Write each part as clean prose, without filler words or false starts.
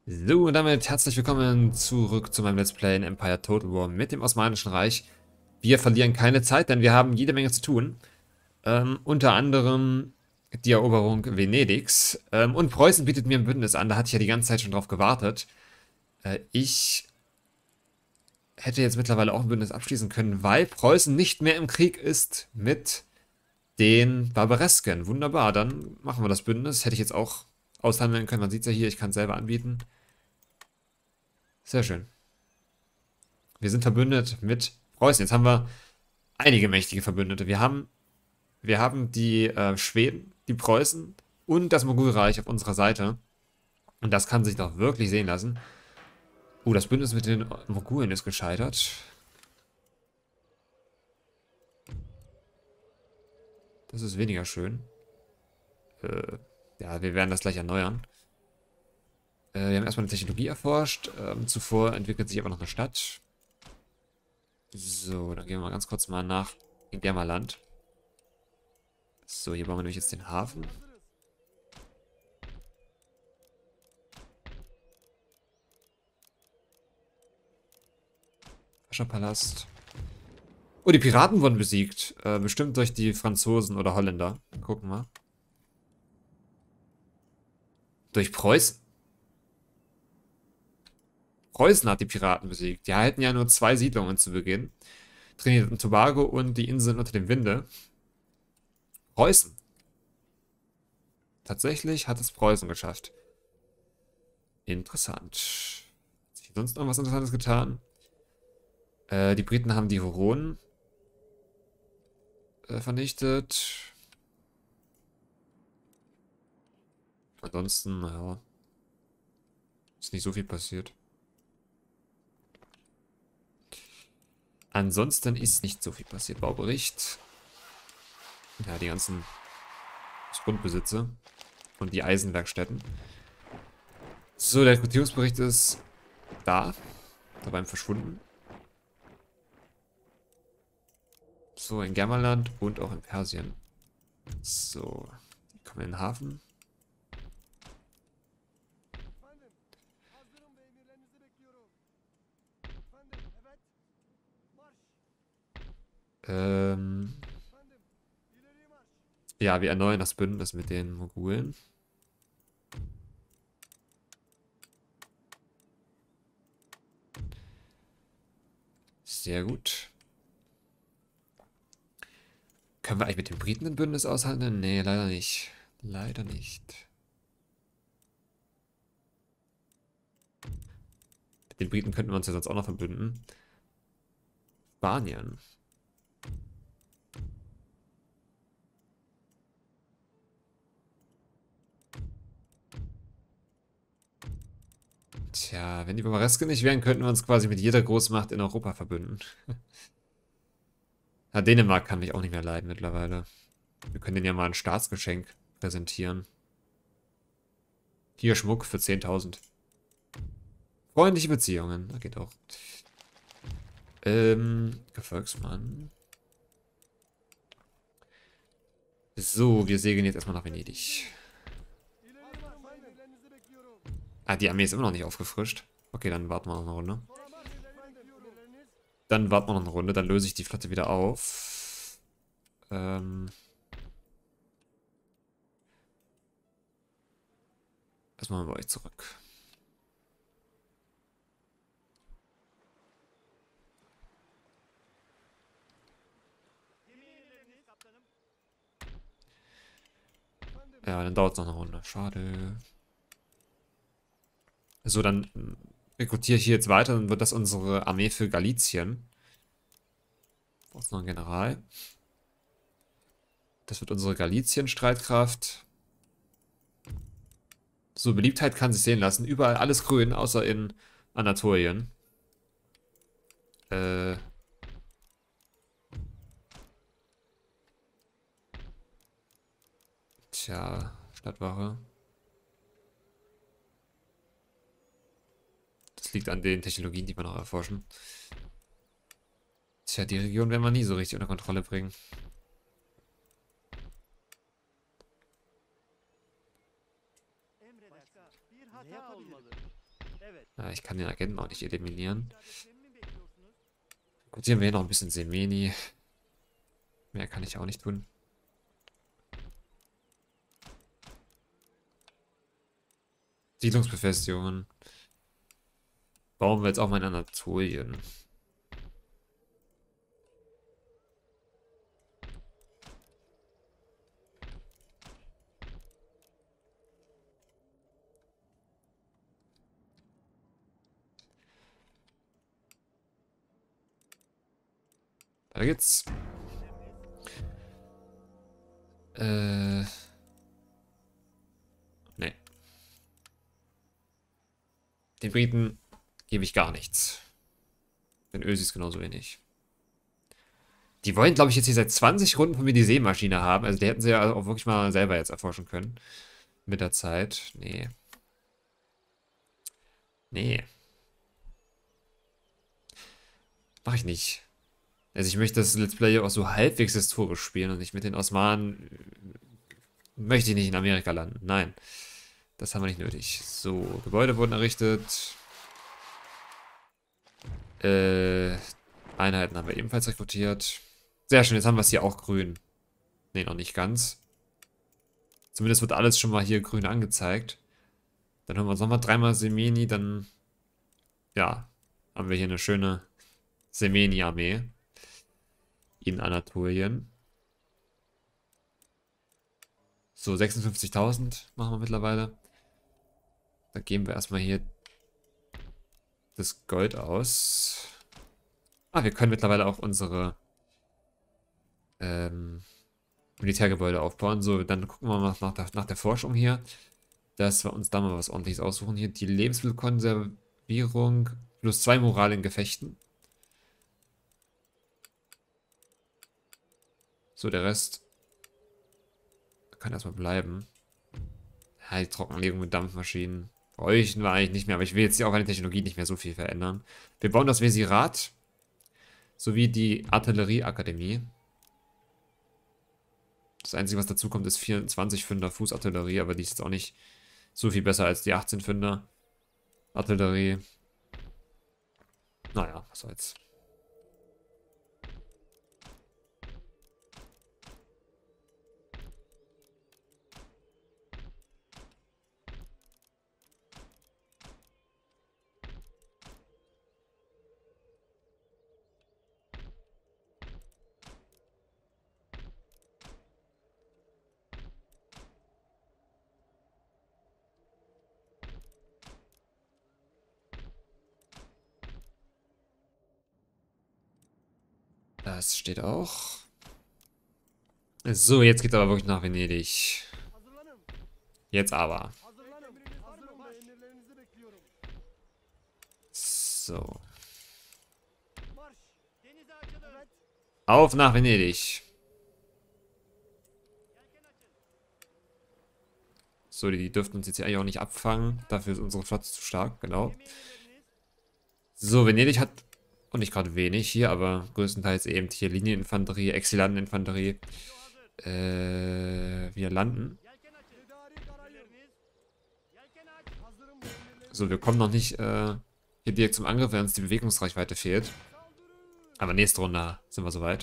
So, und damit herzlich willkommen zurück zu meinem Let's Play in Empire Total War mit dem Osmanischen Reich. Wir verlieren keine Zeit, denn wir haben jede Menge zu tun. Unter anderem die Eroberung Venedigs. Und Preußen bietet mir ein Bündnis an, da hatte ich ja die ganze Zeit schon drauf gewartet. Ich hätte jetzt mittlerweile auch ein Bündnis abschließen können, weil Preußen nicht mehr im Krieg ist mit den Barbaresken. Wunderbar, dann machen wir das Bündnis. Hätte ich jetzt auch aushandeln können, man sieht es ja hier, ich kann es selber anbieten. Sehr schön. Wir sind verbündet mit Preußen. Jetzt haben wir einige mächtige Verbündete. Wir haben die Schweden, die Preußen und das Mogulreich auf unserer Seite. Und das kann sich doch wirklich sehen lassen. Das Bündnis mit den Mogulen ist gescheitert. Das ist weniger schön. Ja, wir werden das gleich erneuern. Wir haben erstmal eine Technologie erforscht. Zuvor entwickelt sich aber noch eine Stadt. So, dann gehen wir mal ganz kurz mal nach in Germerland. So, hier bauen wir nämlich jetzt den Hafen. Pascha-Palast. Oh, die Piraten wurden besiegt. Bestimmt durch die Franzosen oder Holländer. Gucken wir. Durch Preußen. Preußen hat die Piraten besiegt. Die halten ja nur 2 Siedlungen zu Beginn. Trinidad und Tobago und die Inseln unter dem Winde. Preußen. Tatsächlich hat es Preußen geschafft. Interessant. Hat sich sonst noch was Interessantes getan? Die Briten haben die Huronen vernichtet. Ansonsten, ja, ist nicht so viel passiert. Ansonsten ist nicht so viel passiert. Baubericht. Ja, die ganzen Grundbesitze und die Eisenwerkstätten. So, der Rekrutierungsbericht ist da. Dabei verschwunden. So, in Germerland und auch in Persien. So, die kommen in den Hafen. Ja, wir erneuern das Bündnis mit den Mogulen. Sehr gut. Können wir eigentlich mit den Briten ein Bündnis aushandeln? Nee, leider nicht. Leider nicht. Mit den Briten könnten wir uns ja sonst auch noch verbünden. Spanien. Tja, wenn die Barbaresken nicht wären, könnten wir uns quasi mit jeder Großmacht in Europa verbünden. Ja, Dänemark kann mich auch nicht mehr leiden mittlerweile. Wir können denen ja mal ein Staatsgeschenk präsentieren. Hier Schmuck für 10.000. Freundliche Beziehungen, da geht auch. Gefolgsmann. So, wir segeln jetzt erstmal nach Venedig. Ah, die Armee ist immer noch nicht aufgefrischt. Okay, dann warten wir noch eine Runde. Dann löse ich die Flotte wieder auf. Erstmal bei euch zurück. Ja, dann dauert es noch eine Runde. Schade. So, dann rekrutiere ich hier jetzt weiter. Dann wird das unsere Armee für Galizien. Braucht noch einen General. Das wird unsere Galizien-Streitkraft. So, Beliebtheit kann sich sehen lassen. Überall alles grün, außer in Anatolien. Tja, Stadtwache. Das liegt an den Technologien, die wir noch erforschen. Tja, die Region werden wir nie so richtig unter Kontrolle bringen. Ja, ich kann den Agenten auch nicht eliminieren. Gut, hier haben wir hier noch ein bisschen Semeni. Mehr kann ich auch nicht tun. Siedlungsbefestigungen. Bauen wir jetzt auch mal in Anatolien. Da geht's. Nee. Den Briten gebe ich gar nichts. Den Ösis genauso wenig. Die wollen, glaube ich, jetzt hier seit 20 Runden von mir die Seemaschine haben. Also die hätten sie ja auch wirklich mal selber jetzt erforschen können. Mit der Zeit. Nee. Nee. Mach ich nicht. Also ich möchte das Let's Play auch so halbwegs historisch spielen und nicht mit den Osmanen. Möchte ich nicht in Amerika landen. Nein. Das haben wir nicht nötig. So, Gebäude wurden errichtet. Einheiten haben wir ebenfalls rekrutiert. Sehr schön, jetzt haben wir es hier auch grün. Ne, noch nicht ganz. Zumindest wird alles schon mal hier grün angezeigt. Dann haben wir uns nochmal dreimal Semeni, dann ja, haben wir hier eine schöne Semeni-Armee in Anatolien. So, 56.000 machen wir mittlerweile. Da geben wir erstmal hier das Gold aus. Ah, wir können mittlerweile auch unsere Militärgebäude aufbauen. So, dann gucken wir mal nach der Forschung hier, dass wir uns da mal was Ordentliches aussuchen. Hier die Lebensmittelkonservierung plus 2 Moral in Gefechten. So, der Rest kann erstmal bleiben. Ja, die Trockenlegung mit Dampfmaschinen bräuchten wir eigentlich nicht mehr, aber ich will jetzt hier auch an der Technologie nicht mehr so viel verändern. Wir bauen das Wesirat sowie die Artillerieakademie. Das Einzige, was dazu kommt, ist 24 Pfünder Fußartillerie, aber die ist jetzt auch nicht so viel besser als die 18 Pfünder Artillerie. Naja, was soll's. Das steht auch. So, jetzt geht's aber wirklich nach Venedig. Jetzt aber. So. Auf nach Venedig. So, die dürften uns jetzt hier eigentlich auch nicht abfangen. Dafür ist unsere Flotte zu stark, genau. So, Venedig hat auch nicht gerade wenig hier, aber größtenteils eben hier Linieninfanterie, Exilanteninfanterie. Wir landen. So, wir kommen noch nicht hier direkt zum Angriff, weil uns die Bewegungsreichweite fehlt. Aber nächste Runde sind wir soweit.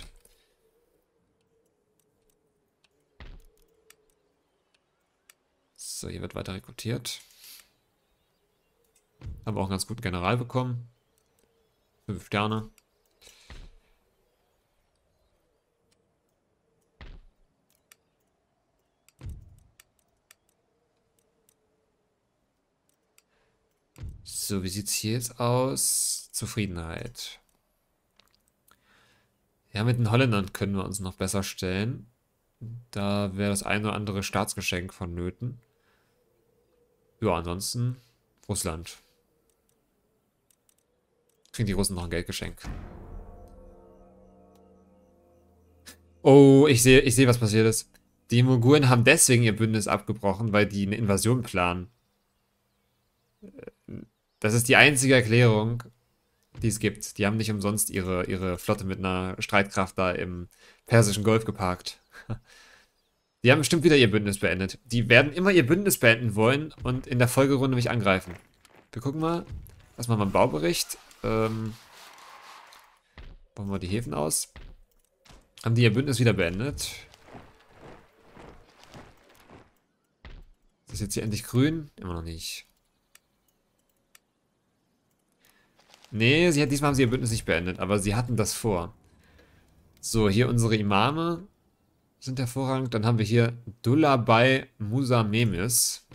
So, hier wird weiter rekrutiert. Haben wir auch einen ganz guten General bekommen. 5 Sterne. So, wie sieht es hier jetzt aus? Zufriedenheit. Ja, mit den Holländern können wir uns noch besser stellen. Da wäre das ein oder andere Staatsgeschenk vonnöten. Ja, ansonsten Russland. Kriegen die Russen noch ein Geldgeschenk. Oh, ich sehe, was passiert ist. Die Mogulen haben deswegen ihr Bündnis abgebrochen, weil die eine Invasion planen. Das ist die einzige Erklärung, die es gibt. Die haben nicht umsonst ihre Flotte mit einer Streitkraft da im Persischen Golf geparkt. Die haben bestimmt wieder ihr Bündnis beendet. Die werden immer ihr Bündnis beenden wollen und in der Folgerunde mich angreifen. Wir gucken mal. Lass mal einen Baubericht. Bauen wir die Häfen aus. Haben die ihr Bündnis wieder beendet. Ist das jetzt hier endlich grün? Immer noch nicht. Nee, diesmal haben sie ihr Bündnis nicht beendet, aber sie hatten das vor. So, hier unsere Imame sind hervorragend. Dann haben wir hier Dullabei Musa Memis.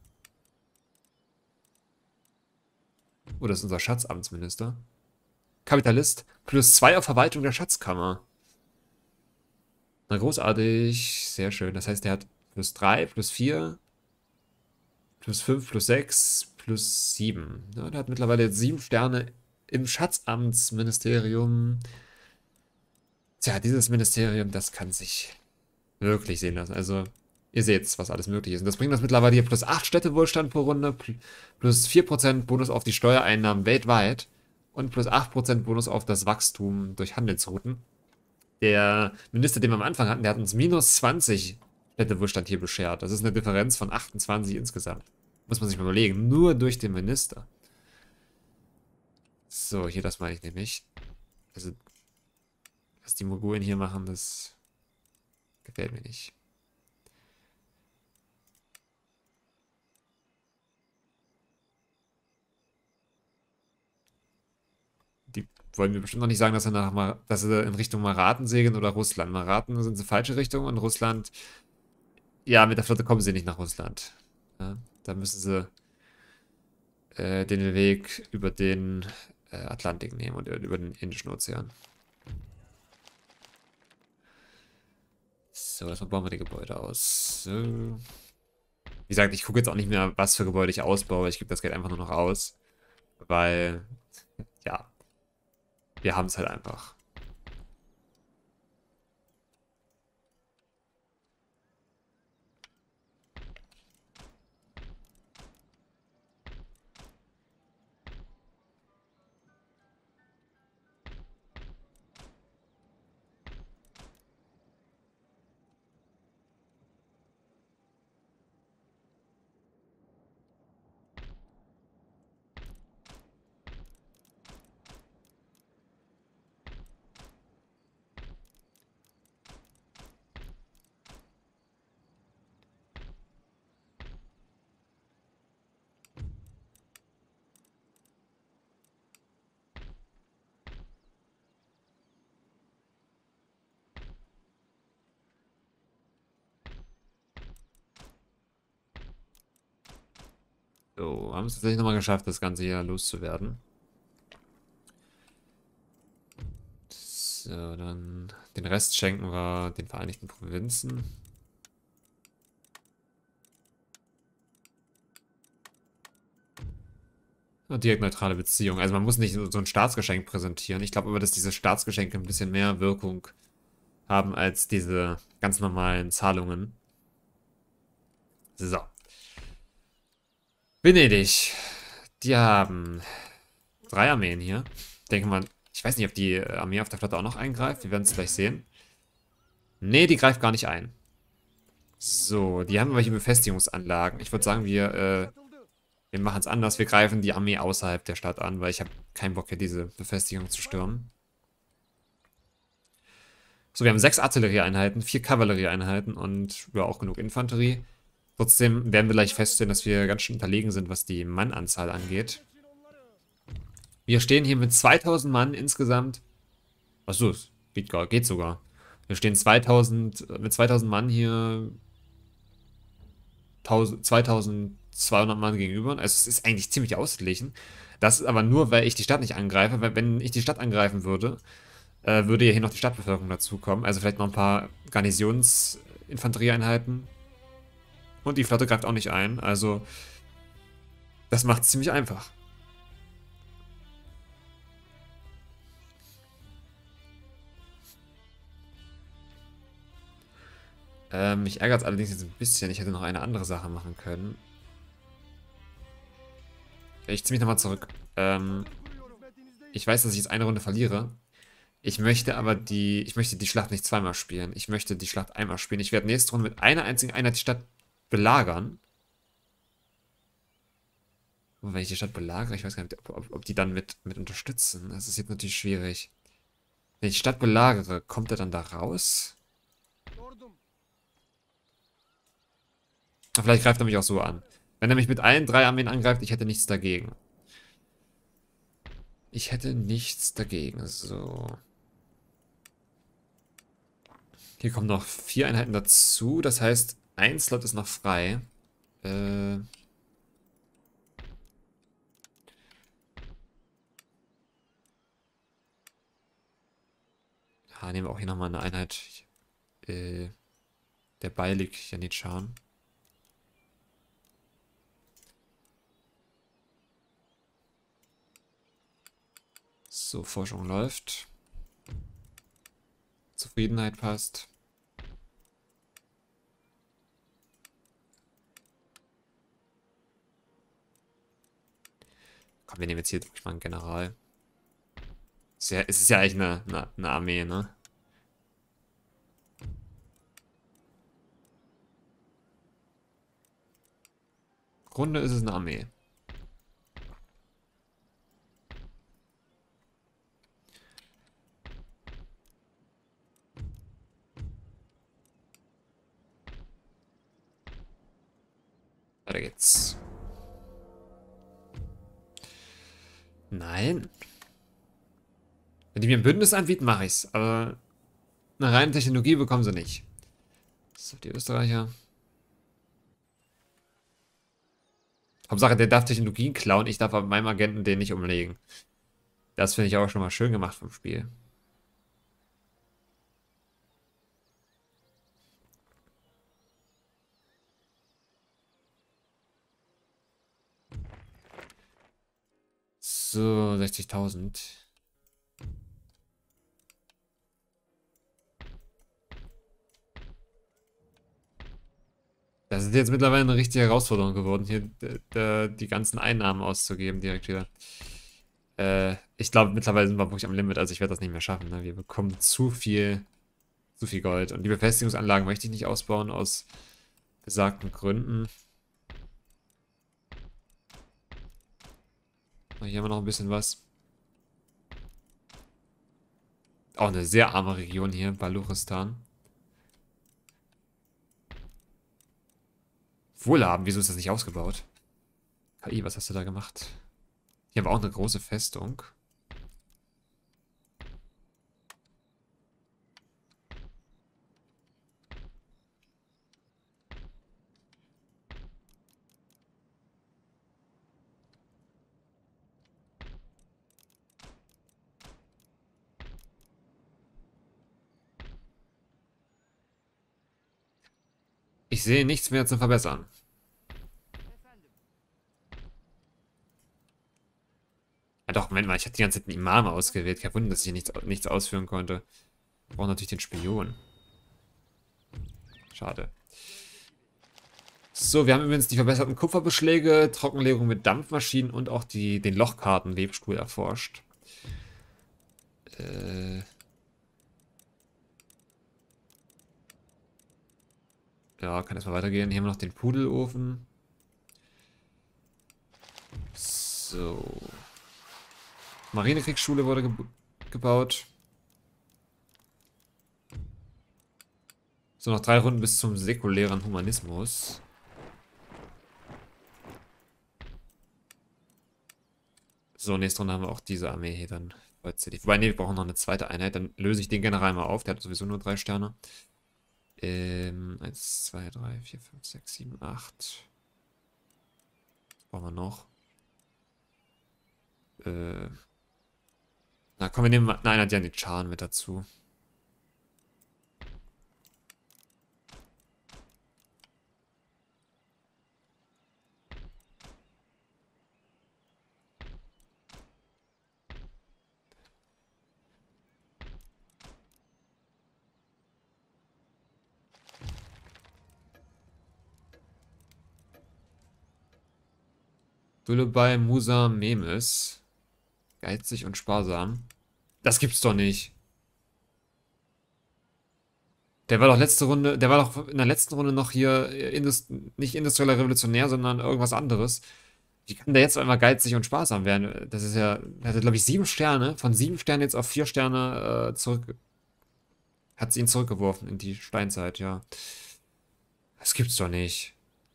Oh, das ist unser Schatzamtsminister. Kapitalist. +2 auf Verwaltung der Schatzkammer. Na, großartig. Sehr schön. Das heißt, der hat +3, +4, +5, +6, +7. Ja, der hat mittlerweile jetzt 7 Sterne im Schatzamtsministerium. Tja, dieses Ministerium, das kann sich wirklich sehen lassen. Also, ihr seht, was alles möglich ist. Und das bringt uns mittlerweile hier +8 Städtewohlstand pro Runde, +4% Bonus auf die Steuereinnahmen weltweit und +8% Bonus auf das Wachstum durch Handelsrouten. Der Minister, den wir am Anfang hatten, der hat uns -20 Städtewohlstand hier beschert. Das ist eine Differenz von 28 insgesamt. Muss man sich mal überlegen. Nur durch den Minister. So, hier, das meine ich nämlich. Also, was die Mogulen hier machen, das gefällt mir nicht. Die wollen mir bestimmt noch nicht sagen, dass sie in Richtung Maraten segeln oder Russland. Maraten sind sie falsche Richtung und Russland, ja, mit der Flotte kommen sie nicht nach Russland. Ja, da müssen sie den Weg über den Atlantik nehmen und über den Indischen Ozean. So, erstmal bauen wir die Gebäude aus. So. Wie gesagt, ich gucke jetzt auch nicht mehr, was für Gebäude ich ausbaue. Ich gebe das Geld einfach nur noch aus. Weil, ja, wir haben es halt einfach. So, haben es tatsächlich nochmal geschafft, das Ganze hier loszuwerden. So, dann den Rest schenken wir den Vereinigten Provinzen. Und direkt neutrale Beziehung. Also man muss nicht so ein Staatsgeschenk präsentieren. Ich glaube aber, dass diese Staatsgeschenke ein bisschen mehr Wirkung haben als diese ganz normalen Zahlungen. So. Venedig. Die haben 3 Armeen hier. Ich denke mal, ich weiß nicht, ob die Armee auf der Flotte auch noch eingreift. Wir werden es gleich sehen. Nee, die greift gar nicht ein. So, die haben aber hier Befestigungsanlagen. Ich würde sagen, wir machen es anders. Wir greifen die Armee außerhalb der Stadt an, weil ich habe keinen Bock, hier diese Befestigung zu stürmen. So, wir haben 6 Artillerieeinheiten, 4 Kavallerieeinheiten und ja, auch genug Infanterie. Trotzdem werden wir gleich feststellen, dass wir ganz schön unterlegen sind, was die Mannanzahl angeht. Wir stehen hier mit 2000 Mann insgesamt. Achso, geht sogar. Wir stehen mit 2000 Mann hier 2200 Mann gegenüber. Also es ist eigentlich ziemlich ausgeglichen. Das ist aber nur, weil ich die Stadt nicht angreife. Weil wenn ich die Stadt angreifen würde, würde ja hier noch die Stadtbevölkerung dazukommen. Also vielleicht noch ein paar Garnisonsinfanterieeinheiten. Und die Flotte greift auch nicht ein. Also das macht es ziemlich einfach. Mich ärgert es allerdings jetzt ein bisschen. Ich hätte noch eine andere Sache machen können. Ich ziehe mich nochmal zurück. Ich weiß, dass ich jetzt eine Runde verliere. Ich möchte aber die Schlacht nicht zweimal spielen. Ich möchte die Schlacht einmal spielen. Ich werde nächste Runde mit einer einzigen Einheit die Stadt belagern. Und wenn ich die Stadt belagere, ich weiß gar nicht, ob die dann mit unterstützen. Das ist jetzt natürlich schwierig. Wenn ich die Stadt belagere, kommt er dann da raus? Vielleicht greift er mich auch so an. Wenn er mich mit allen 3 Armeen angreift, ich hätte nichts dagegen. Ich hätte nichts dagegen. So. Hier kommen noch 4 Einheiten dazu. Das heißt, ein Slot ist noch frei. Ja, nehmen wir auch hier nochmal eine Einheit. Der Beilig Janitschan. So, Forschung läuft. Zufriedenheit passt. Komm, wir nehmen jetzt hier wirklich mal einen General. Es ist ja eigentlich eine Armee, ne? Im Grunde ist es eine Armee. Weiter geht's. Nein. Wenn die mir ein Bündnis anbieten, mache ich's. Aber eine reine Technologie bekommen sie nicht. So, die Österreicher. Hauptsache, der darf Technologien klauen. Ich darf aber meinem Agenten den nicht umlegen. Das finde ich auch schon mal schön gemacht vom Spiel. So, 60.000. Das ist jetzt mittlerweile eine richtige Herausforderung geworden, hier die ganzen Einnahmen auszugeben direkt wieder. Ich glaube, mittlerweile sind wir wirklich am Limit, also ich werde das nicht mehr schaffen. Ne? Wir bekommen zu viel Gold. Und die Befestigungsanlagen möchte ich nicht ausbauen, aus besagten Gründen. Hier haben wir noch ein bisschen was. Auch eine sehr arme Region hier, Baluchistan. Wohlhabend, wieso ist das nicht ausgebaut? KI, was hast du da gemacht? Hier haben wir auch eine große Festung. Ich sehe nichts mehr zu verbessern. Ja doch, Moment mal, ich hatte die ganze Zeit einen Imam ausgewählt. Kein Wunder, dass ich nichts ausführen konnte. Ich brauche natürlich den Spion. Schade. So, wir haben übrigens die verbesserten Kupferbeschläge, Trockenlegung mit Dampfmaschinen und auch den Lochkartenwebstuhl erforscht. Ja, kann erstmal weitergehen. Hier haben wir noch den Pudelofen. So. Marinekriegsschule wurde gebaut. So, noch 3 Runden bis zum säkulären Humanismus. So, nächste Runde haben wir auch diese Armee hier dann vollzählig. Wobei, ne, wir brauchen noch eine zweite Einheit. Dann löse ich den General mal auf. Der hat sowieso nur 3 Sterne. 1, 2, 3, 4, 5, 6, 7, 8. Was brauchen wir noch? Na komm, wir nehmen mal eine Einheit Janitscharen mit dazu. Dulebai Musa Memes. Geizig und sparsam. Das gibt's doch nicht. Der war doch der war doch in der letzten Runde noch hier nicht industrieller Revolutionär, sondern irgendwas anderes. Wie kann der jetzt auf einmal geizig und sparsam werden? Das ist ja, er hatte, glaube ich, 7 Sterne. Von 7 Sternen jetzt auf 4 Sterne zurück. Hat sie ihn zurückgeworfen in die Steinzeit, ja. Das gibt's doch nicht.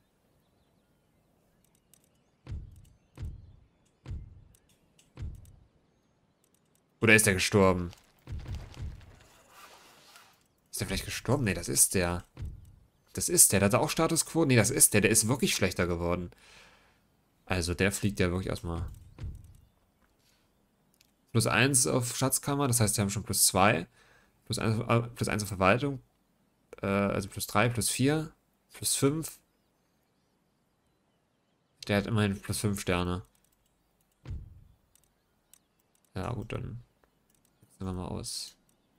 Oder ist er gestorben? Ist der vielleicht gestorben? Nee, das ist der. Das ist der. Der hat auch Status Quo. Nee, das ist der. Der ist wirklich schlechter geworden. Also der fliegt ja wirklich erstmal. +1 auf Schatzkammer, das heißt, wir haben schon +2. +1 auf Verwaltung. Also +3, +4, +5. Der hat immerhin +5 Sterne. Ja, gut, dann sehen wir mal aus.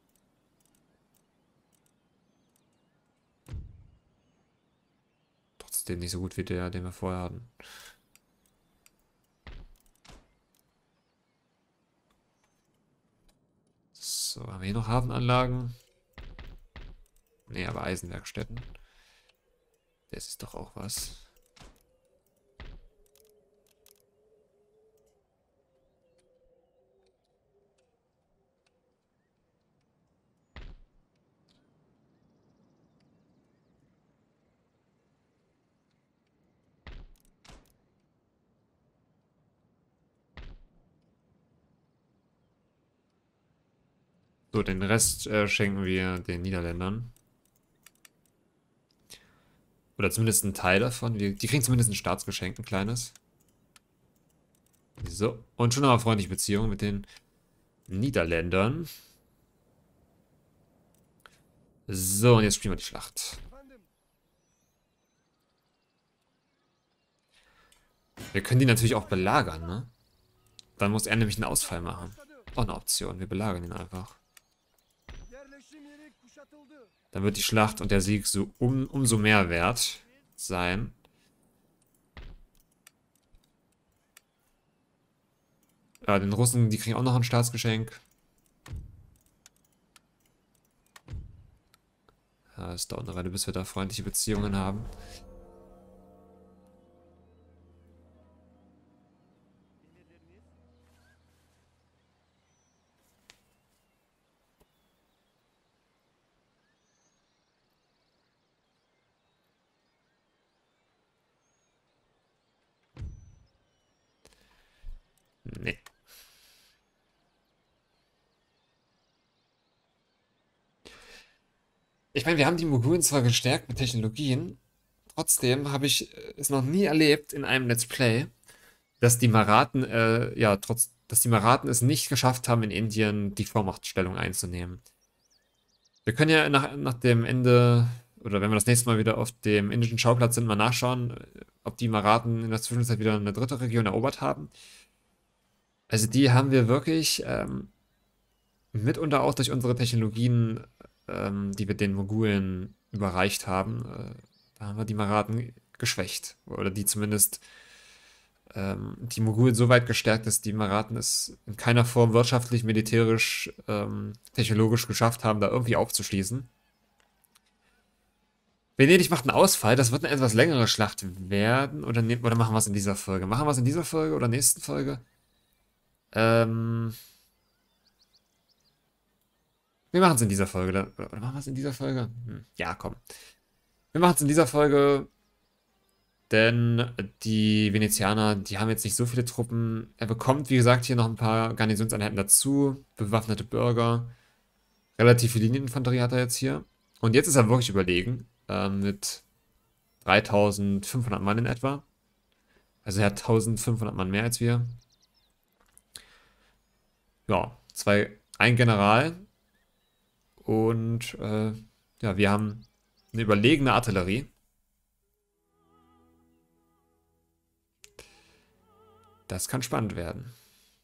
Trotzdem nicht so gut wie der, den wir vorher hatten. So, haben wir hier noch Hafenanlagen? Nee, aber Eisenwerkstätten. Das ist doch auch was. So, den Rest schenken wir den Niederländern. Oder zumindest einen Teil davon. Die kriegen zumindest ein Staatsgeschenk, ein kleines. So, und schon eine freundliche Beziehung mit den Niederländern. So, und jetzt spielen wir die Schlacht. Wir können die natürlich auch belagern, ne? Dann muss er nämlich einen Ausfall machen. Auch eine Option, wir belagern ihn einfach. Dann wird die Schlacht und der Sieg so umso mehr wert sein. Ja, den Russen, die kriegen auch noch ein Staatsgeschenk. Ja, es dauert eine Weile, bis wir da freundliche Beziehungen haben. Nee. Ich meine, wir haben die Mogulen zwar gestärkt mit Technologien, trotzdem habe ich es noch nie erlebt in einem Let's Play, dass die Marathen, dass die Marathen es nicht geschafft haben, in Indien die Vormachtstellung einzunehmen. Wir können ja nach dem Ende, oder wenn wir das nächste Mal wieder auf dem indischen Schauplatz sind, mal nachschauen, ob die Marathen in der Zwischenzeit wieder eine dritte Region erobert haben. Also die haben wir wirklich mitunter auch durch unsere Technologien, die wir den Mogulen überreicht haben, da haben wir die Marathen geschwächt. Oder die zumindest die Mogulen so weit gestärkt, dass die Marathen es in keiner Form wirtschaftlich, militärisch, technologisch geschafft haben, da irgendwie aufzuschließen. Venedig macht einen Ausfall, das wird eine etwas längere Schlacht werden. Oder machen wir es in dieser Folge? Machen wir es in dieser Folge oder nächsten Folge? Wir machen es in dieser Folge. Oder machen wir es in dieser Folge? Ja, komm. Wir machen es in dieser Folge, denn die Venezianer, die haben jetzt nicht so viele Truppen. Er bekommt, wie gesagt, hier noch ein paar Garnisonseinheiten dazu. Bewaffnete Bürger. Relativ viel Linieninfanterie hat er jetzt hier. Und jetzt ist er wirklich überlegen. Mit 3500 Mann in etwa. Also er hat 1500 Mann mehr als wir. Ja, ein General. Und ja, wir haben eine überlegene Artillerie. Das kann spannend werden.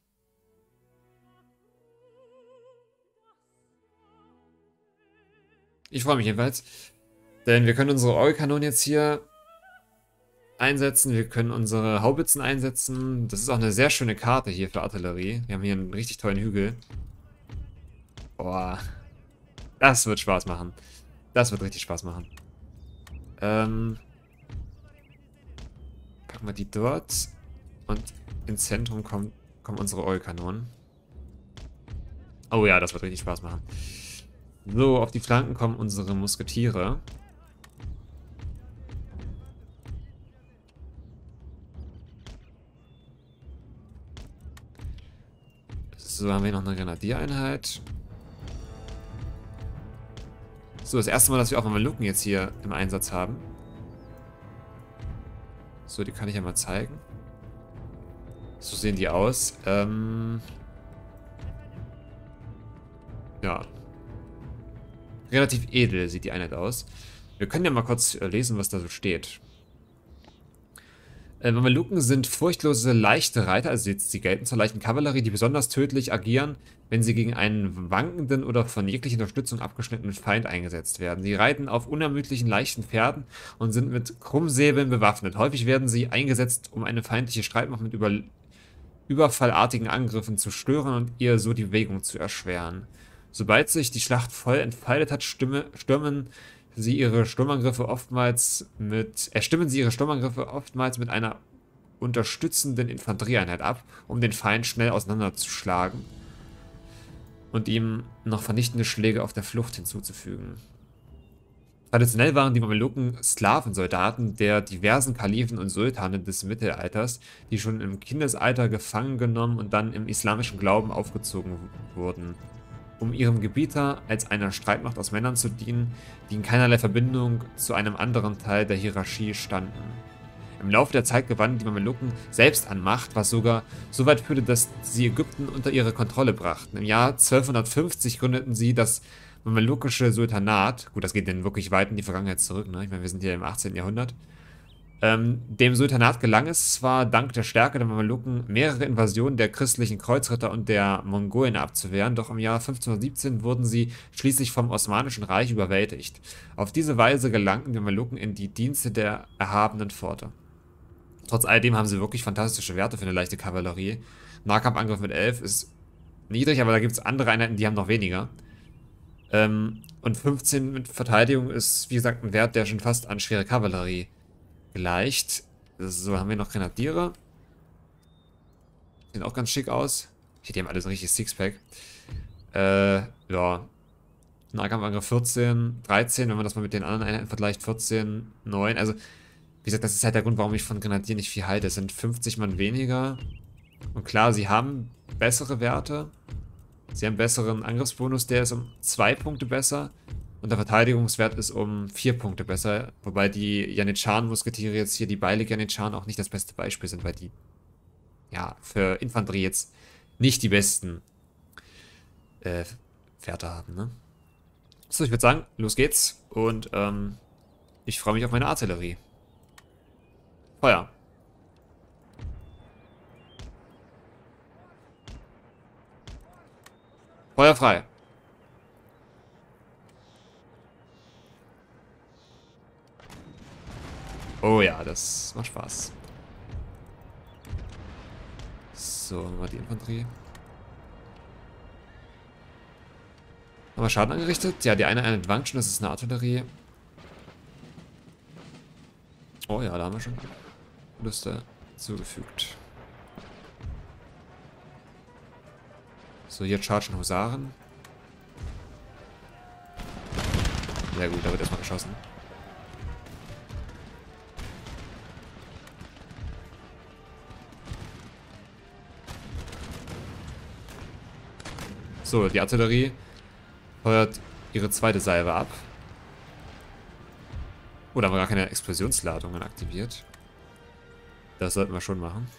Ich freue mich jedenfalls. Denn wir können unsere Eulkanonen jetzt hier einsetzen. Wir können unsere Haubitzen einsetzen. Das ist auch eine sehr schöne Karte hier für Artillerie. Wir haben hier einen richtig tollen Hügel. Boah. Das wird Spaß machen. Das wird richtig Spaß machen. Packen wir die dort. Und ins Zentrum kommen unsere Eulkanonen. Oh ja, das wird richtig Spaß machen. So, auf die Flanken kommen unsere Musketiere. So, haben wir noch eine Grenadiereinheit. So, das erste Mal, dass wir auch Mameluken jetzt hier im Einsatz haben. So, die kann ich ja mal zeigen. So sehen die aus. Ja. Relativ edel sieht die Einheit aus. Wir können ja mal kurz lesen, was da so steht. Mameluken sind furchtlose, leichte Reiter, also sie gelten zur leichten Kavallerie, die besonders tödlich agieren, wenn sie gegen einen wankenden oder von jeglicher Unterstützung abgeschnittenen Feind eingesetzt werden. Sie reiten auf unermüdlichen, leichten Pferden und sind mit Krummsäbeln bewaffnet. Häufig werden sie eingesetzt, um eine feindliche Streitmacht mit überfallartigen Angriffen zu stören und ihr so die Bewegung zu erschweren. Sobald sich die Schlacht voll entfaltet hat, stimmen sie ihre Sturmangriffe oftmals mit einer unterstützenden Infanterieeinheit ab, um den Feind schnell auseinanderzuschlagen und ihm noch vernichtende Schläge auf der Flucht hinzuzufügen. Traditionell waren die Mameluken Sklavensoldaten der diversen Kalifen und Sultane des Mittelalters, die schon im Kindesalter gefangen genommen und dann im islamischen Glauben aufgezogen wurden, um ihrem Gebieter als einer Streitmacht aus Männern zu dienen, die in keinerlei Verbindung zu einem anderen Teil der Hierarchie standen. Im Laufe der Zeit gewannen die Mameluken selbst an Macht, was sogar so weit führte, dass sie Ägypten unter ihre Kontrolle brachten. Im Jahr 1250 gründeten sie das mamelukische Sultanat. Gut, das geht denn wirklich weit in die Vergangenheit zurück, ne? Ich meine, wir sind hier im 18. Jahrhundert. Dem Sultanat gelang es zwar, dank der Stärke der Mameluken mehrere Invasionen der christlichen Kreuzritter und der Mongolen abzuwehren, doch im Jahr 1517 wurden sie schließlich vom Osmanischen Reich überwältigt. Auf diese Weise gelangten die Mameluken in die Dienste der erhabenen Pforte. Trotz alledem haben sie wirklich fantastische Werte für eine leichte Kavallerie. Nahkampfangriff mit 11 ist niedrig, aber da gibt es andere Einheiten, die haben noch weniger. Und 15 mit Verteidigung ist, wie gesagt, ein Wert, der schon fast an schwere Kavallerie gleicht. So, haben wir noch Grenadiere. Sehen auch ganz schick aus. Die haben alles ein richtiges Sixpack. Ja. Nahkampfangriff 14, 13, wenn man das mal mit den anderen Einheiten vergleicht, 14, 9. Also, wie gesagt, das ist halt der Grund, warum ich von Grenadier nicht viel halte. Es sind 50 Mann weniger. Und klar, sie haben bessere Werte. Sie haben einen besseren Angriffsbonus, der ist um 2 Punkte besser. Und der Verteidigungswert ist um 4 Punkte besser. Wobei die Janitscharen-Musketiere jetzt hier, die Beilig-Janitscharen, auch nicht das beste Beispiel sind, weil die, ja, für Infanterie jetzt nicht die besten Werte haben, ne? So, ich würde sagen, los geht's. Und ich freue mich auf meine Artillerie. Feuer. Feuer frei. Oh ja, das macht Spaß. So, mal die Infanterie. Haben wir Schaden angerichtet? Ja, die eine Einheit wankt schon, das ist eine Artillerie. Oh ja, da haben wir schon Verluste zugefügt. So, hier chargen Husaren. Sehr gut, da wird erstmal geschossen. So, die Artillerie feuert ihre zweite Salve ab. Oh, da haben wir gar keine Explosionsladungen aktiviert. Das sollten wir schon machen.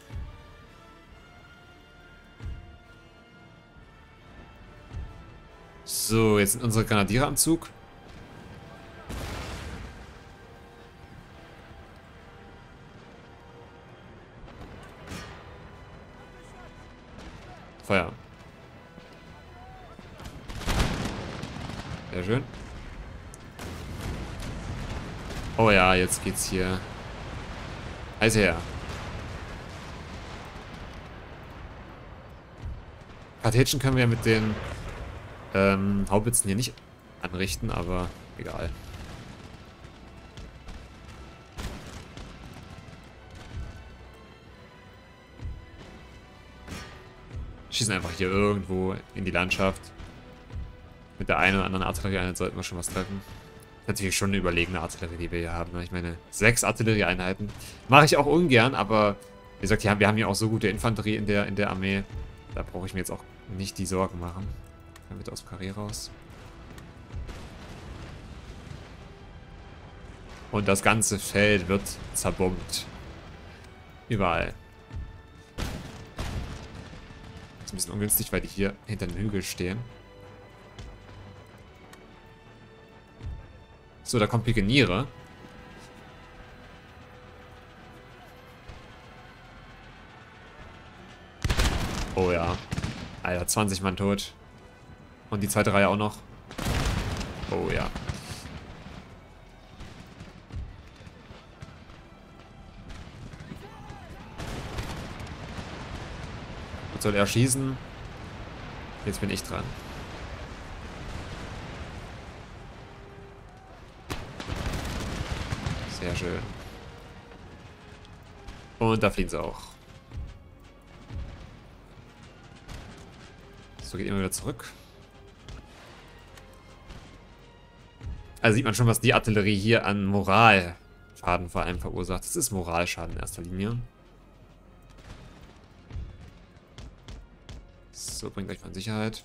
So, jetzt sind unsere Grenadiere am Zug. Feuer. Sehr schön. Oh ja, jetzt geht's hier heiß her. Kartätschen können wir mit den Haubitzen hier nicht anrichten, aber egal. Schießen einfach hier irgendwo in die Landschaft. Mit der einen oder anderen Artillerieeinheit sollten wir schon was treffen. Natürlich schon eine überlegene Artillerie, die wir hier haben. Ne? Ich meine, 6 Artillerieeinheiten. Mache ich auch ungern, aber wie gesagt, wir haben hier auch so gute Infanterie in der Armee. Da brauche ich mir jetzt auch nicht die Sorgen machen. Dann wird aus dem Karree raus. Und das ganze Feld wird zerbombt. Überall. Ist ein bisschen ungünstig, weil die hier hinter dem Hügel stehen. So, da kommt Pikeniere. Oh ja. Alter, 20 Mann tot. Und die zweite Reihe auch noch. Oh ja. Was soll er schießen? Jetzt bin ich dran. Sehr schön. Und da fliehen sie auch. So, geht immer wieder zurück. Also sieht man schon, was die Artillerie hier an Moralschaden vor allem verursacht. Das ist Moralschaden in erster Linie. So, bringt euch mal in Sicherheit.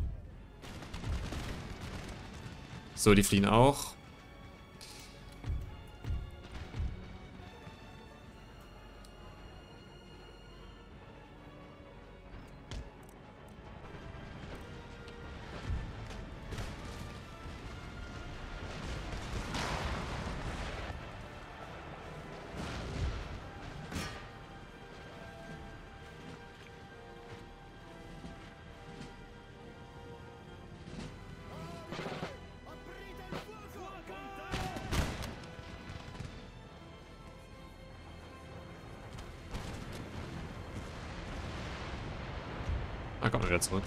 So, die fliehen auch. Ah, kommt mal wieder zurück.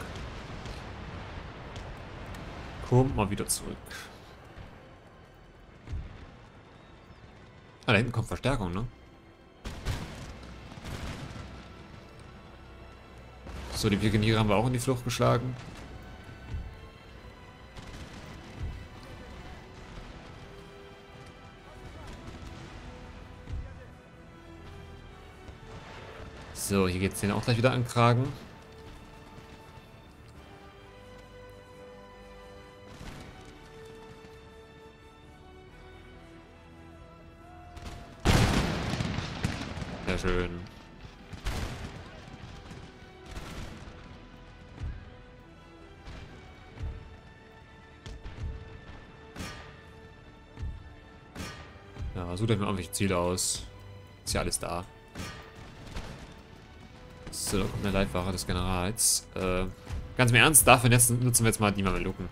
Kommt mal wieder zurück. Ah, da hinten kommt Verstärkung, ne? So, die Pikeniere haben wir auch in die Flucht geschlagen. So, hier geht es den auch gleich wieder an den Kragen. Sehr schön. Ja, sucht euch mal irgendwelche Ziele aus. Ist ja alles da. So, da kommt eine Leitwache des Generals. Ganz im Ernst, dafür nutzen wir jetzt mal die Mameluken.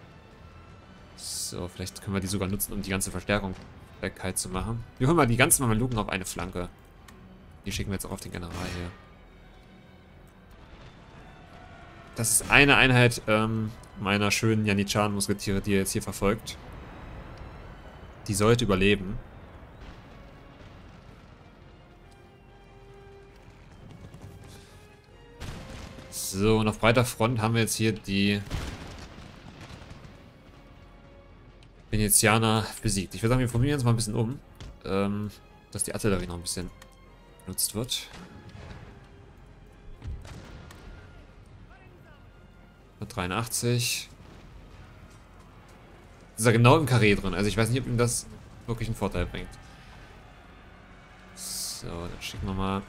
So, vielleicht können wir die sogar nutzen, um die ganze Verstärkung kalt zu machen. Wir holen mal die ganzen Mameluken auf eine Flanke. Die schicken wir jetzt auch auf den General hier. Das ist eine Einheit meiner schönen Janitscharen-Musketiere, die ihr jetzt hier verfolgt. Die sollte überleben. So, und auf breiter Front haben wir jetzt hier die Venezianer besiegt. Ich würde sagen, wir formieren uns mal ein bisschen um, dass die Artillerie noch ein bisschen genutzt wird. Mit 83. Ist er genau im Karree drin. Also ich weiß nicht, ob ihm das wirklich einen Vorteil bringt. So, dann schicken wir mal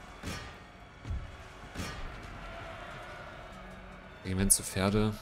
Regiment zu Pferde.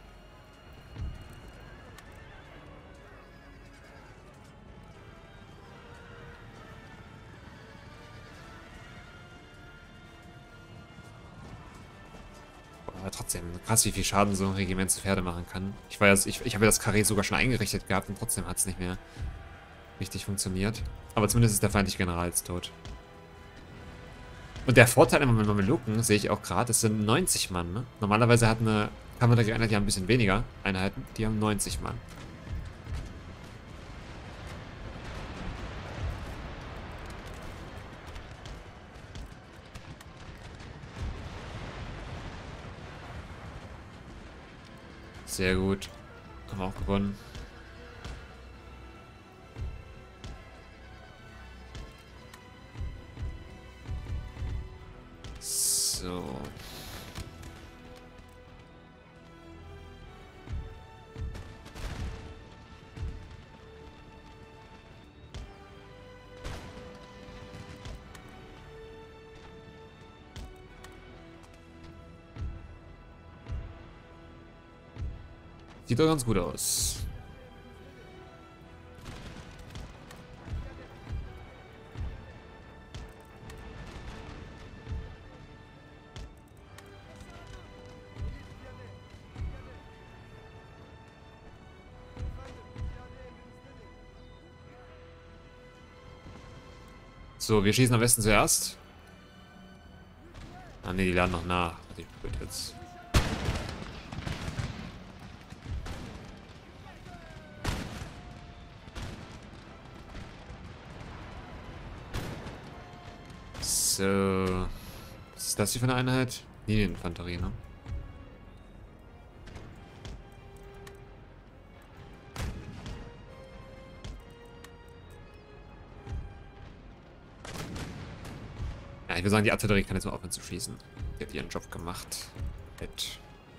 Aber trotzdem, krass, wie viel Schaden so ein Regiment zu Pferde machen kann. Ich habe ja das Karree sogar schon eingerichtet gehabt und trotzdem hat es nicht mehr richtig funktioniert. Aber zumindest ist der feindliche General jetzt tot. Und der Vorteil immer mit Mameluken, sehe ich auch gerade, es sind 90 Mann. Ne? Normalerweise hat eine Kavallerieeinheit, die haben ein bisschen weniger Einheiten, die haben 90 Mann. Sehr gut. Haben wir auch gewonnen. So. Sieht doch ganz gut aus. So, wir schießen am besten zuerst. Ah ne, die laden noch nach. Die wird jetzt. So. Was ist das hier für eine Einheit? Linieninfanterie, ne? Ja, ich würde sagen, die Artillerie kann jetzt mal aufhören zu schießen. Die hat ihren Job gemacht. Mit.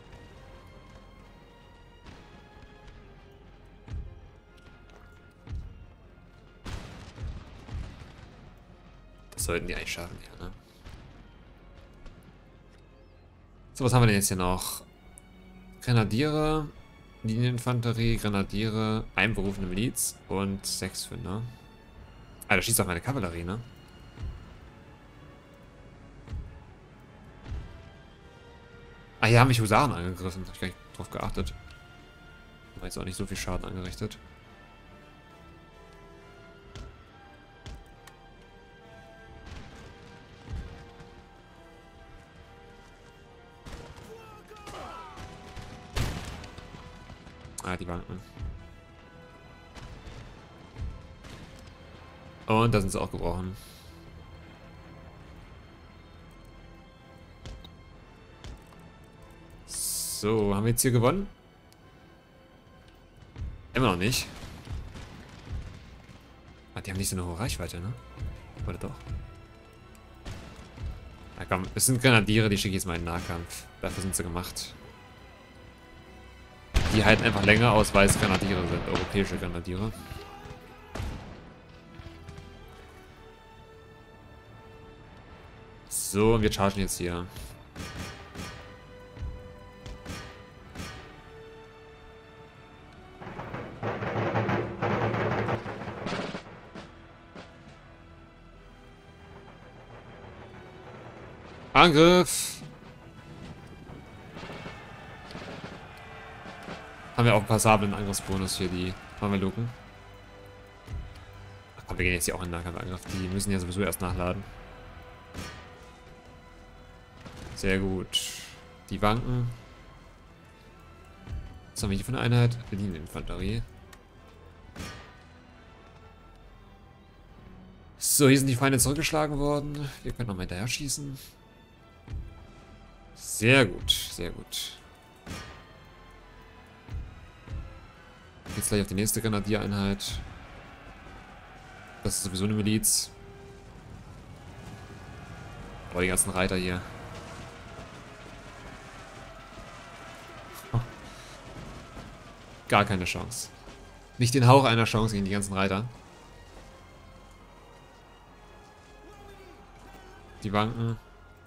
Das sollten die eigentlich schaffen, ja, ne? So, was haben wir denn jetzt hier noch? Grenadiere, Linieninfanterie, Grenadiere, einberufene Miliz und 6 für, ne? Ah, da schießt auch meine Kavallerie, ne? Ah, hier haben mich Husaren angegriffen. Hab ich gar nicht drauf geachtet. War jetzt auch nicht so viel Schaden angerichtet. Ah, die Banken. Und da sind sie auch gebrochen. So, haben wir jetzt hier gewonnen? Immer noch nicht. Ah, die haben nicht so eine hohe Reichweite, ne? Oder doch? Na komm, es sind Grenadiere, die schicke ich jetzt mal in den Nahkampf. Dafür sind sie gemacht. Die halten einfach länger aus, weil es Grenadiere sind. Europäische Grenadiere. So, wir chargen jetzt hier. Angriff! Haben wir auch einen passablen Angriffsbonus für die Mameluken. Ach komm, wir gehen jetzt hier auch in den Nahkampfangriff. Die müssen ja sowieso erst nachladen. Sehr gut. Die wanken. Was haben wir hier für eine Einheit? Linieninfanterie. So, hier sind die Feinde zurückgeschlagen worden. Wir können noch mal hinterher schießen. Sehr gut, sehr gut. Jetzt gleich auf die nächste Grenadiereinheit. Das ist sowieso eine Miliz. Aber die ganzen Reiter hier. Gar keine Chance. Nicht den Hauch einer Chance gegen die ganzen Reiter. Die wanken.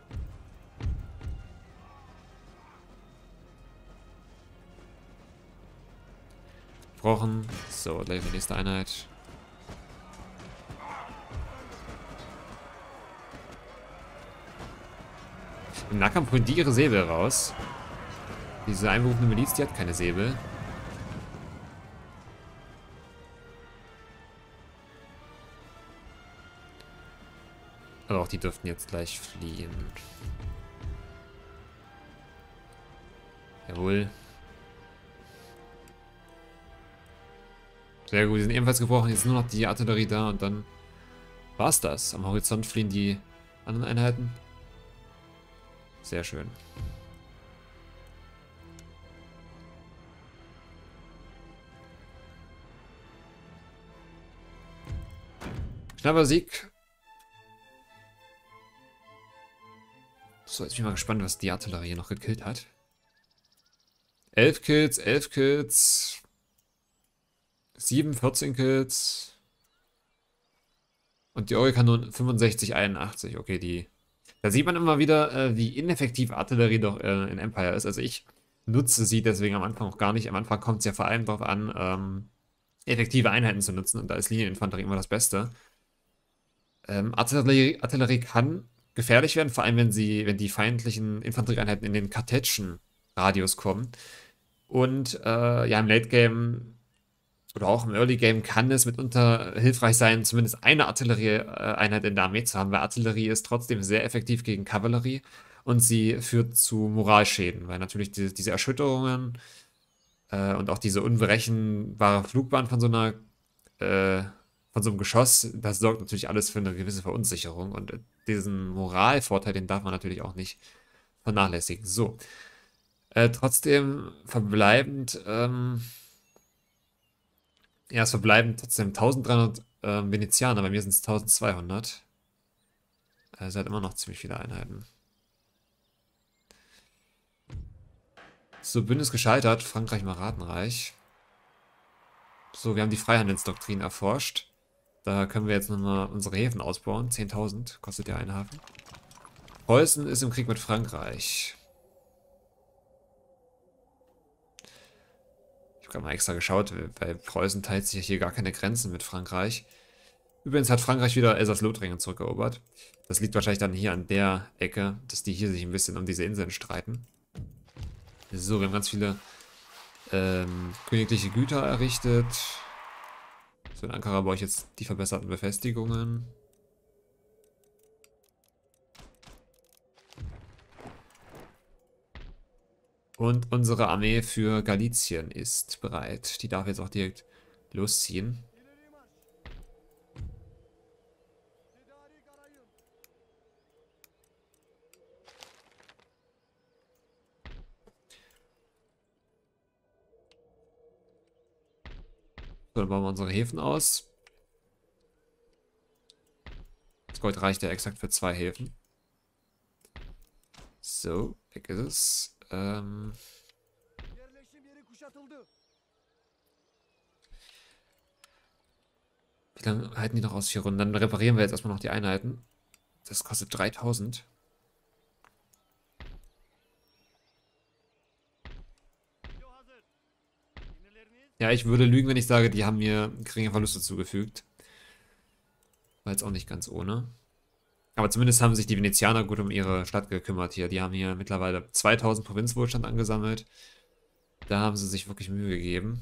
Gebrochen. So, gleich die nächste Einheit. Im Nahkampf holen die ihre Säbel raus. Diese einberufene Miliz, die hat keine Säbel. Aber auch die dürften jetzt gleich fliehen. Jawohl. Sehr gut, die sind ebenfalls gebrochen. Jetzt nur noch die Artillerie da und dann war's das. Am Horizont fliehen die anderen Einheiten. Sehr schön. Knapper Sieg. So, jetzt bin ich mal gespannt, was die Artillerie noch gekillt hat. 11 Kills, 11 Kills. 7, 14 Kills. Und die Orgelkanonen 65, 81. Okay, die... Da sieht man immer wieder, wie ineffektiv Artillerie doch in Empire ist. Also ich nutze sie deswegen am Anfang auch gar nicht. Am Anfang kommt es ja vor allem darauf an, effektive Einheiten zu nutzen. Und da ist Linieninfanterie immer das Beste. Artillerie kann gefährlich werden, vor allem wenn die feindlichen Infanterieeinheiten in den Kartätschen-Radius kommen. Und ja, im Late Game oder auch im Early Game kann es mitunter hilfreich sein, zumindest eine Artillerieeinheit in der Armee zu haben, weil Artillerie ist trotzdem sehr effektiv gegen Kavallerie und sie führt zu Moralschäden, weil natürlich diese Erschütterungen und auch diese unberechenbare Flugbahn von so einem Geschoss, das sorgt natürlich alles für eine gewisse Verunsicherung und diesen Moralvorteil, den darf man natürlich auch nicht vernachlässigen. So, trotzdem verbleibend, ja, es verbleiben trotzdem 1300 Venezianer, bei mir sind es 1200. Also halt immer noch ziemlich viele Einheiten. So, Bündnis gescheitert, Frankreich, Maratenreich. So, wir haben die Freihandelsdoktrin erforscht. Da können wir jetzt nochmal unsere Häfen ausbauen. 10.000 kostet ja ein Hafen. Preußen ist im Krieg mit Frankreich. Ich habe gerade mal extra geschaut, weil Preußen teilt sich ja hier gar keine Grenzen mit Frankreich. Übrigens hat Frankreich wieder Elsass-Lothringen zurückerobert. Das liegt wahrscheinlich dann hier an der Ecke, dass die hier sich ein bisschen um diese Inseln streiten. So, wir haben ganz viele königliche Güter errichtet. So, in Ankara baue ich jetzt die verbesserten Befestigungen. Und unsere Armee für Galizien ist bereit. Die darf jetzt auch direkt losziehen. So, dann bauen wir unsere Häfen aus. Das Gold reicht ja exakt für 2 Häfen. So, weg ist es. Wie lange halten die noch aus? 4 Runden. Dann reparieren wir jetzt erstmal noch die Einheiten. Das kostet 3000. Ja, ich würde lügen, wenn ich sage, die haben mir geringe Verluste zugefügt. War jetzt auch nicht ganz ohne. Aber zumindest haben sich die Venezianer gut um ihre Stadt gekümmert hier. Die haben hier mittlerweile 2000 Provinzwohlstand angesammelt. Da haben sie sich wirklich Mühe gegeben.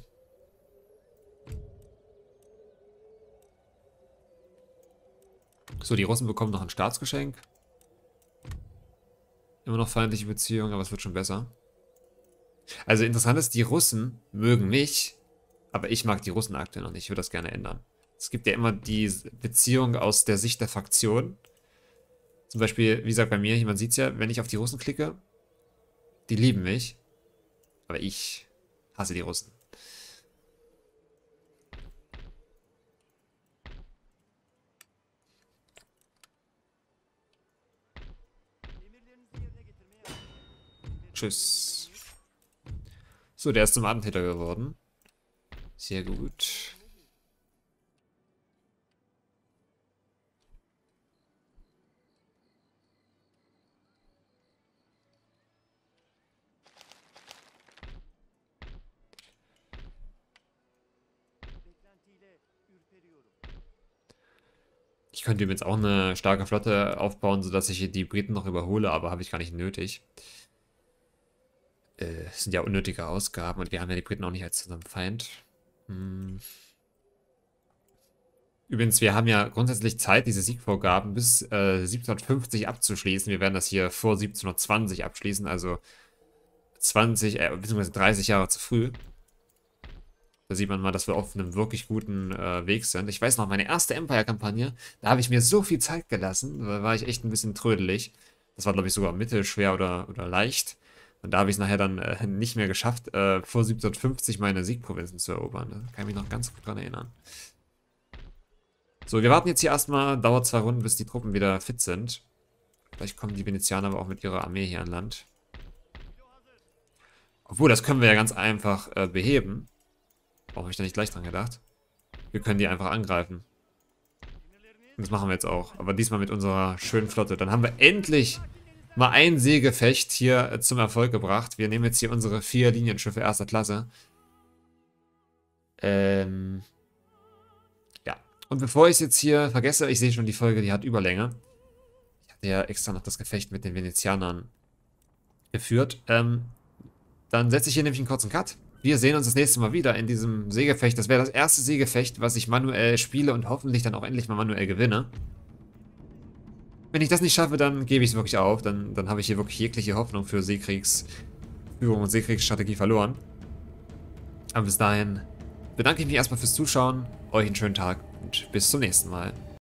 So, die Russen bekommen noch ein Staatsgeschenk. Immer noch feindliche Beziehungen, aber es wird schon besser. Also interessant ist, die Russen mögen mich, aber ich mag die Russen aktuell noch nicht. Ich würde das gerne ändern. Es gibt ja immer die Beziehung aus der Sicht der Fraktion. Zum Beispiel, wie gesagt, bei mir, man sieht es ja, wenn ich auf die Russen klicke, die lieben mich, aber ich hasse die Russen. Tschüss. So, der ist zum Attentäter geworden. Sehr gut. Ich könnte übrigens auch eine starke Flotte aufbauen, sodass ich die Briten noch überhole, aber habe ich gar nicht nötig. Es sind ja unnötige Ausgaben und wir haben ja die Briten auch nicht als unseren Feind. Übrigens, wir haben ja grundsätzlich Zeit, diese Siegvorgaben bis 1750 abzuschließen. Wir werden das hier vor 1720 abschließen, also 20, bzw. 30 Jahre zu früh. Da sieht man mal, dass wir auf einem wirklich guten Weg sind. Ich weiß noch, meine erste Empire-Kampagne, da habe ich mir so viel Zeit gelassen, da war ich echt ein bisschen trödelig. Das war, glaube ich, sogar mittelschwer oder leicht. Und da habe ich es nachher dann nicht mehr geschafft, vor 1750 meine Siegprovinzen zu erobern. Da kann ich mich noch ganz gut dran erinnern. So, wir warten jetzt hier erstmal. Dauert 2 Runden, bis die Truppen wieder fit sind. Vielleicht kommen die Venezianer aber auch mit ihrer Armee hier an Land. Obwohl, das können wir ja ganz einfach beheben. Warum habe ich da nicht gleich dran gedacht? Wir können die einfach angreifen. Und das machen wir jetzt auch. Aber diesmal mit unserer schönen Flotte. Dann haben wir endlich mal ein Seegefecht hier zum Erfolg gebracht. Wir nehmen jetzt hier unsere 4 Linienschiffe erster Klasse. Ja. Und bevor ich es jetzt hier vergesse, ich sehe schon, die Folge, die hat Überlänge. Ich hatte ja extra noch das Gefecht mit den Venezianern geführt. Dann setze ich hier nämlich einen kurzen Cut. Wir sehen uns das nächste Mal wieder in diesem Seegefecht. Das wäre das erste Seegefecht, was ich manuell spiele und hoffentlich dann auch endlich mal manuell gewinne. Wenn ich das nicht schaffe, dann gebe ich es wirklich auf. Dann habe ich hier wirklich jegliche Hoffnung für Seekriegsführung und Seekriegsstrategie verloren. Aber bis dahin bedanke ich mich erstmal fürs Zuschauen. Euch einen schönen Tag und bis zum nächsten Mal.